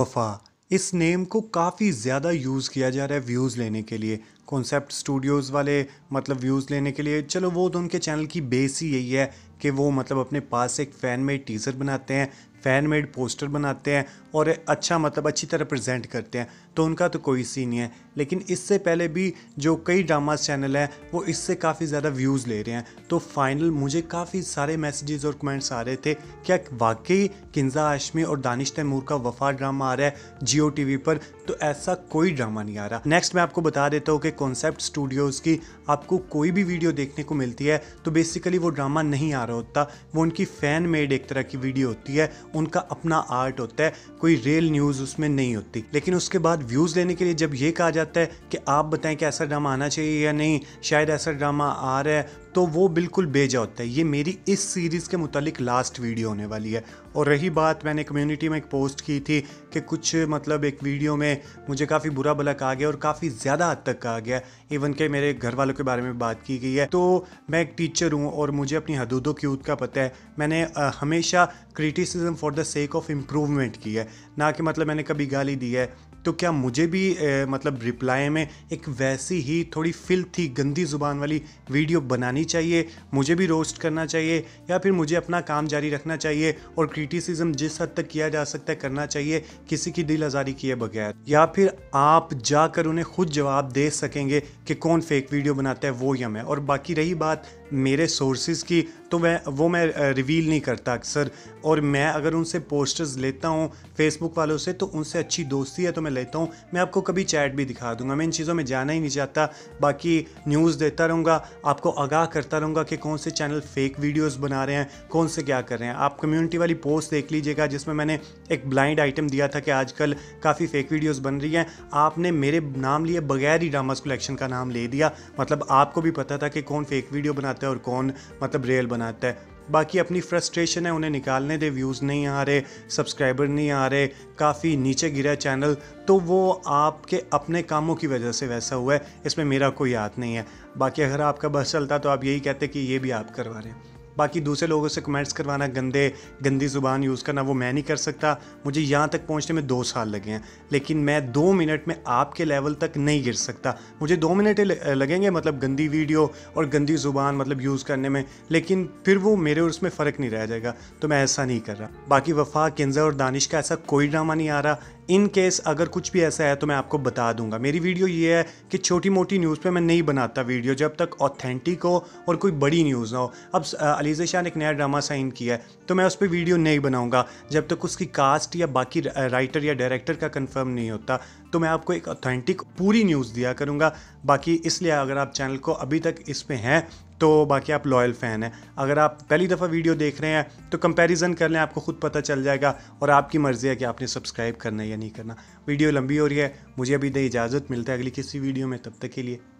वफ़ा, इस नेम को काफ़ी ज़्यादा यूज़ किया जा रहा है व्यूज़ लेने के लिए। कॉन्सेप्ट स्टूडियोज़ वाले मतलब व्यूज़ लेने के लिए, चलो वो तो उनके चैनल की बेस ही यही है कि वो मतलब अपने पास एक फ़ैन मेड टीज़र बनाते हैं, फ़ैन मेड पोस्टर बनाते हैं और अच्छा मतलब अच्छी तरह प्रेजेंट करते हैं, तो उनका तो कोई सीन नहीं है। लेकिन इससे पहले भी जो कई ड्रामास चैनल हैं वो इससे काफ़ी ज़्यादा व्यूज़ ले रहे हैं। तो फाइनल मुझे काफ़ी सारे मैसेजेस और कमेंट्स आ रहे थे, क्या वाकई किंजा हाशमी और दानिश तैमूर का वफ़ा ड्रामा आ रहा है जियो टीवी पर? तो ऐसा कोई ड्रामा नहीं आ रहा। नेक्स्ट मैं आपको बता देता हूँ कि कॉन्सेप्ट स्टूडियोज़ की आपको कोई भी वीडियो देखने को मिलती है तो बेसिकली वो ड्रामा नहीं आ रहा होता, वो उनकी फ़ैन मेड एक तरह की वीडियो होती है, उनका अपना आर्ट होता है, कोई रियल न्यूज़ उसमें नहीं होती। लेकिन उसके बाद व्यूज़ लेने के लिए जब ये कहा जाता है कि आप बताएं कि ऐसा ड्रामा आना चाहिए या नहीं, शायद ऐसा ड्रामा आ रहा है, तो वो बिल्कुल बेजा होता है। ये मेरी इस सीरीज़ के मुतालिक लास्ट वीडियो होने वाली है। और रही बात, मैंने कम्युनिटी में एक पोस्ट की थी कि कुछ मतलब एक वीडियो में मुझे काफ़ी बुरा भला कहा गया और काफ़ी ज़्यादा हद तक कहा गया, इवन के मेरे घर वालों के बारे में बात की गई है। तो मैं एक टीचर हूँ और मुझे अपनी हदूदों की हद का पता है। मैंने हमेशा criticism for the sake of improvement की है, ना कि मतलब मैंने कभी गाली दी है। तो क्या मुझे भी मतलब रिप्लाई में एक वैसी ही थोड़ी फिल्थी गंदी ज़ुबान वाली वीडियो बनानी चाहिए, मुझे भी रोस्ट करना चाहिए, या फिर मुझे अपना काम जारी रखना चाहिए और क्रिटिसिज्म जिस हद तक किया जा सकता है करना चाहिए किसी की दिल आज़ारी किए बगैर? या फिर आप जाकर उन्हें खुद जवाब दे सकेंगे कि कौन फेक वीडियो बनाता है, वो या मैं? और बाकी रही बात मेरे सोर्सेज की, तो मैं रिवील नहीं करता अक्सर। और मैं अगर उनसे पोस्टर्स लेता हूँ फेसबुक वालों से तो उनसे अच्छी दोस्ती है तो मैं लेता हूँ। मैं आपको कभी चैट भी दिखा दूंगा, मैं इन चीज़ों में जाना ही नहीं चाहता। बाकी न्यूज़ देता रहूँगा, आपको आगाह करता रहूँगा कि कौन से चैनल फेक वीडियोज़ बना रहे हैं, कौन से क्या कर रहे हैं। आप कम्युनिटी वाली पोस्ट देख लीजिएगा जिसमें मैंने एक ब्लाइंड आइटम दिया था कि आजकल काफ़ी फेक वीडियोज़ बन रही हैं। आपने मेरे नाम लिए बगैर ही ड्रामास कलेक्शन का नाम ले दिया, मतलब आपको भी पता था कि कौन फेक वीडियो बनाता है और कौन मतलब रियल बनाता है। बाकी अपनी फ्रस्ट्रेशन है, उन्हें निकालने दे। व्यूज़ नहीं आ रहे, सब्सक्राइबर नहीं आ रहे, काफ़ी नीचे गिरा चैनल, तो वो आपके अपने कामों की वजह से वैसा हुआ है, इसमें मेरा कोई हाथ नहीं है। बाकी अगर आपका बस चलता तो आप यही कहते कि ये भी आप करवा रहे हैं। बाकी दूसरे लोगों से कमेंट्स करवाना, गंदी ज़ुबान यूज़ करना, वो मैं नहीं कर सकता। मुझे यहाँ तक पहुँचने में 2 साल लगे हैं, लेकिन मैं 2 मिनट में आपके लेवल तक नहीं गिर सकता। मुझे 2 मिनट लगेंगे मतलब गंदी वीडियो और गंदी ज़ुबान मतलब यूज़ करने में, लेकिन फिर वो मेरे और उसमें फ़र्क नहीं रह जाएगा, तो मैं ऐसा नहीं कर रहा। बाकी वफ़ा, किंजा और दानिश का ऐसा कोई ड्रामा नहीं आ रहा। इन केस अगर कुछ भी ऐसा है तो मैं आपको बता दूंगा। मेरी वीडियो ये है कि छोटी मोटी न्यूज़ पे मैं नहीं बनाता वीडियो जब तक ऑथेंटिक हो और कोई बड़ी न्यूज़ ना हो। अब अलीज़ा शाह ने एक नया ड्रामा साइन किया है तो मैं उस पर वीडियो नहीं बनाऊंगा जब तक उसकी कास्ट या बाकी राइटर या डायरेक्टर का कंफर्म नहीं होता। तो मैं आपको एक ऑथेंटिक पूरी न्यूज़ दिया करूँगा। बाकी इसलिए अगर आप चैनल को अभी तक इस पे हैं तो बाकी आप लॉयल फ़ैन हैं। अगर आप पहली दफ़ा वीडियो देख रहे हैं तो कंपैरिजन कर लें, आपको खुद पता चल जाएगा और आपकी मर्ज़ी है कि आपने सब्सक्राइब करना है या नहीं करना। वीडियो लंबी हो रही है, मुझे अभी दे इजाज़त, मिलता है अगली किसी वीडियो में, तब तक के लिए